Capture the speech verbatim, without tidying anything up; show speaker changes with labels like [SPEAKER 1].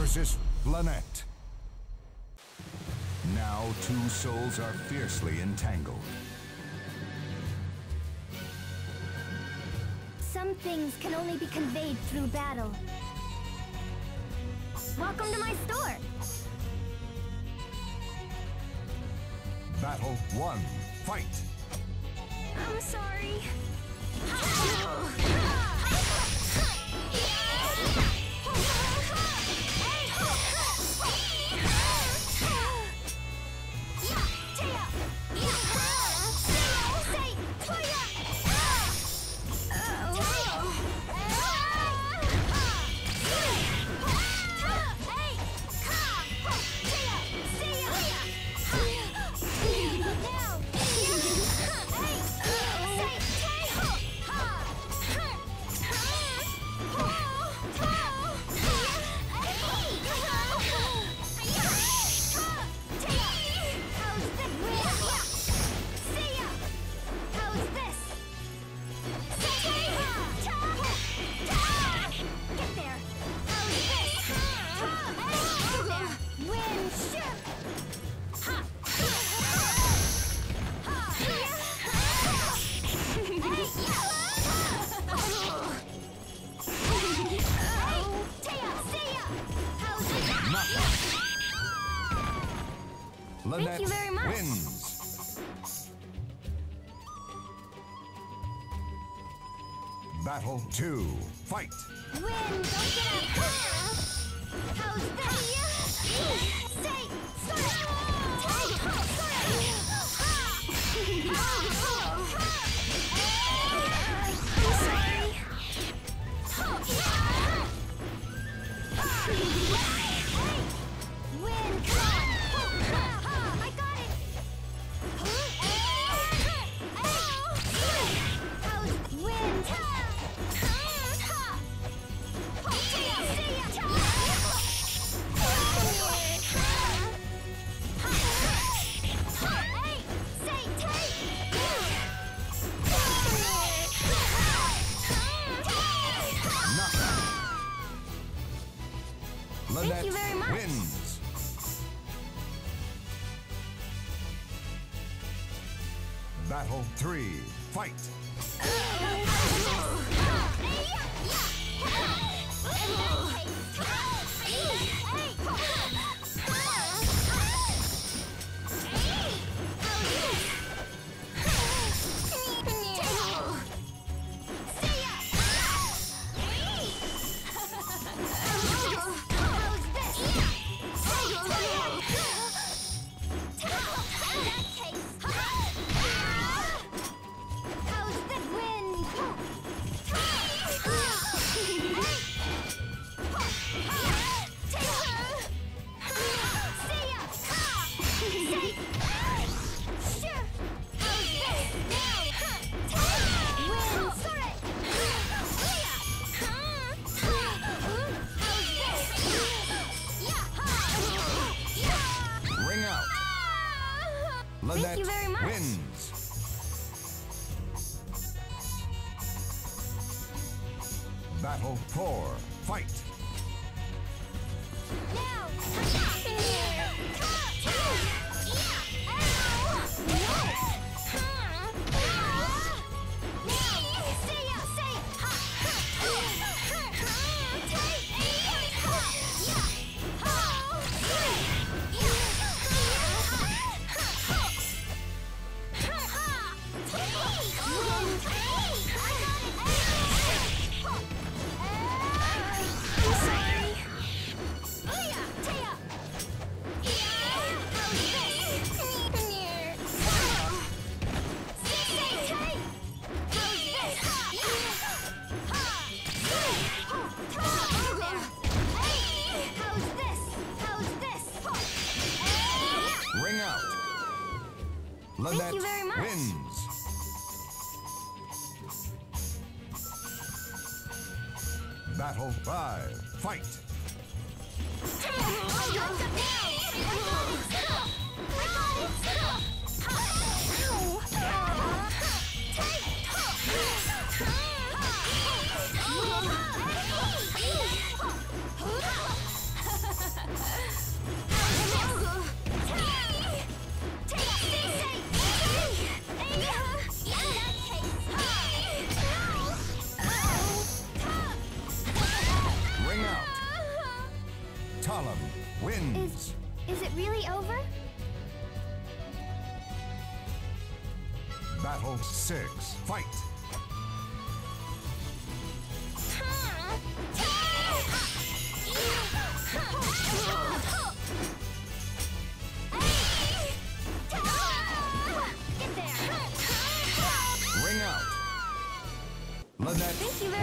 [SPEAKER 1] versus Lynette. Now two souls are fiercely entangled.
[SPEAKER 2] Some things can only be conveyed through battle. Welcome to my store!
[SPEAKER 1] Battle one, fight!
[SPEAKER 2] I'm sorry.
[SPEAKER 1] Lynette
[SPEAKER 2] Thank you very much.
[SPEAKER 1] Wins. Battle two, fight!
[SPEAKER 2] Win! Don't get up! How's this? Say! Win! Come on! I got it! How's win?
[SPEAKER 1] Lynette
[SPEAKER 2] Thank you very much.
[SPEAKER 1] Wins. Battle three, fight! Ring out. Lynette
[SPEAKER 2] Thank you very much.
[SPEAKER 1] wins. Battle four, fight!
[SPEAKER 2] Now!
[SPEAKER 1] Ring out. Lynette
[SPEAKER 2] you very much.
[SPEAKER 1] wins. Battle five, fight! Battle six. Fight.
[SPEAKER 2] Get there.
[SPEAKER 1] Ring out. Lynette
[SPEAKER 2] Thank you,